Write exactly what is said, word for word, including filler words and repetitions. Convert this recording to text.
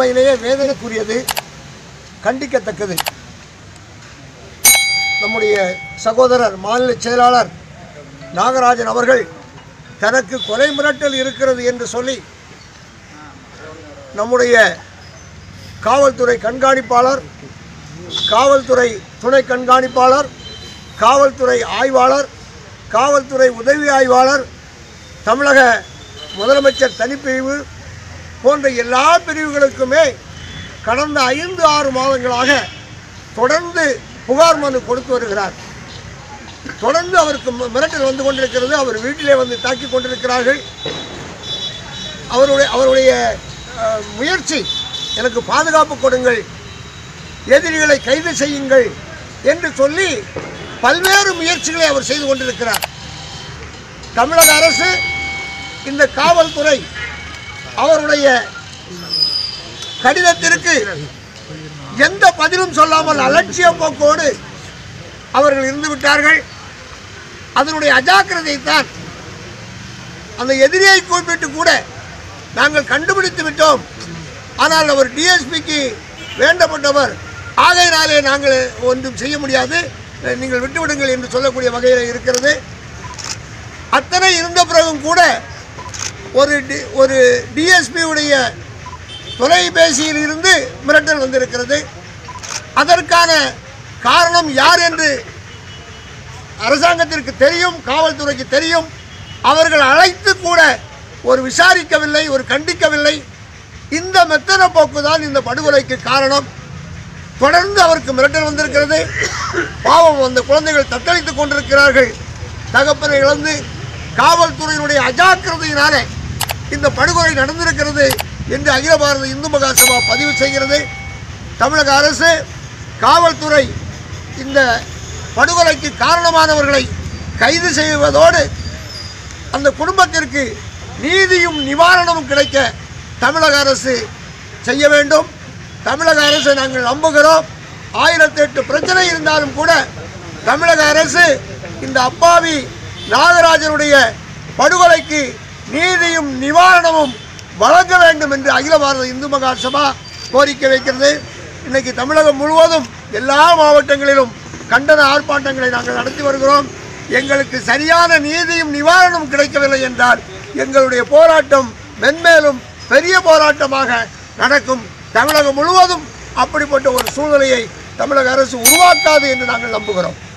உண்மையிலேயே வேதனைக்குரியது, கண்டிக்கத்தக்கது. நம்முடைய சகோதரர் மாநில செயலாளர் நாகராஜன் அவர்கள் தனக்கு கொலை மிரட்டல் இருக்கிறது என்று சொல்லி நம்முடைய காவல்துறை கண்காணிப்பாளர், காவல்துறை துணை கண்காணிப்பாளர், காவல்துறை ஆய்வாளர், காவல்துறை உதவி ஆய்வாளர், தமிழக முதலமைச்சர் தனிப்பிரிவு போன்ற எல்லா பிரிவுகளுக்குமே கடந்த ஐந்து ஆறு மாதங்களாக தொடர்ந்து புகார் மனு கொடுத்து வருகிறார். தொடர்ந்து அவருக்கு மிரட்டல் வந்து கொண்டிருக்கிறது. அவர் வீட்டிலே வந்து தாக்கி கொண்டிருக்கிறார்கள். அவருடைய அவருடைய முயற்சி, எனக்கு பாதுகாப்பு கொடுங்கள், எதிரிகளை கைது செய்யுங்கள் என்று சொல்லி பல்வேறு முயற்சிகளை அவர் செய்து கொண்டிருக்கிறார். தமிழக அரசு, இந்த காவல்துறை அவருடைய கடிதத்திற்கு எந்த பதிலும் சொல்லாமல் அலட்சிய போக்கோடு அவர்கள் இருந்து விட்டார்கள். அதனுடைய அஜாக்கிரதைத்தான் அந்த எதிரியை கூப்பிட்டு கூட நாங்கள் கண்டுபிடித்து விட்டோம், ஆனால் அவர் டிஎஸ்பிக்கு வேண்டப்பட்டவர், ஆகையினாலே நாங்கள் ஒன்றும் செய்ய முடியாது, நீங்கள் விட்டுவிடுங்கள் என்று சொல்லக்கூடிய வகையில் இருக்கிறது. அத்தனை இருந்த பிறகும் கூட ஒரு டி ஒரு டிஎஸ்பியுடைய தொலைபேசியில் இருந்து மிரட்டல் வந்திருக்கிறது. அதற்கான காரணம் யார் என்று அரசாங்கத்திற்கு தெரியும், காவல்துறைக்கு தெரியும். அவர்கள் அழைத்து கூட ஒரு விசாரிக்கவில்லை, ஒரு கண்டிக்கவில்லை. இந்த மெத்தன போக்கு தான் இந்த படுகொலைக்கு காரணம். தொடர்ந்து அவருக்கு மிரட்டல் வந்திருக்கிறது. பாவம், அந்த குழந்தைகள் தத்தளித்துக் கொண்டிருக்கிறார்கள். தகப்பனை இழந்து காவல்துறையினுடைய அஜாக்கிரதையினாலே இந்த படுகொலை நடந்திருக்கிறது என்று அகில பாரத இந்து மகாசபா பதிவு செய்கிறது. தமிழக அரசு, காவல்துறை இந்த படுகொலைக்கு காரணமானவர்களை கைது செய்வதோடு அந்த குடும்பத்திற்கு நீதியும் நிவாரணமும் கிடைக்க தமிழக அரசு செய்ய வேண்டும். தமிழக அரசை நாங்கள் நம்புகிறோம். ஆயிரத்தி எட்டு பிரச்சனை இருந்தாலும் கூட தமிழக அரசு இந்த அப்பாவி நாகராஜனுடைய படுகொலைக்கு நீதியும் நிவாரணமும் வழங்க வேண்டும் என்று அகில பாரத இந்து மகாசபா கோரிக்கை வைக்கிறது. இன்னைக்கு தமிழகம் முழுவதும் எல்லா மாவட்டங்களிலும் கண்டன ஆர்ப்பாட்டங்களை நாங்கள் நடத்தி வருகிறோம். எங்களுக்கு சரியான நீதியும் நிவாரணமும் கிடைக்கவில்லை என்றால் எங்களுடைய போராட்டம் மென்மேலும் பெரிய போராட்டமாக நடக்கும். தமிழகம் முழுவதும் அப்படிப்பட்ட ஒரு சூழ்நிலையை தமிழக அரசு உருவாக்காது என்று நாங்கள் நம்புகிறோம்.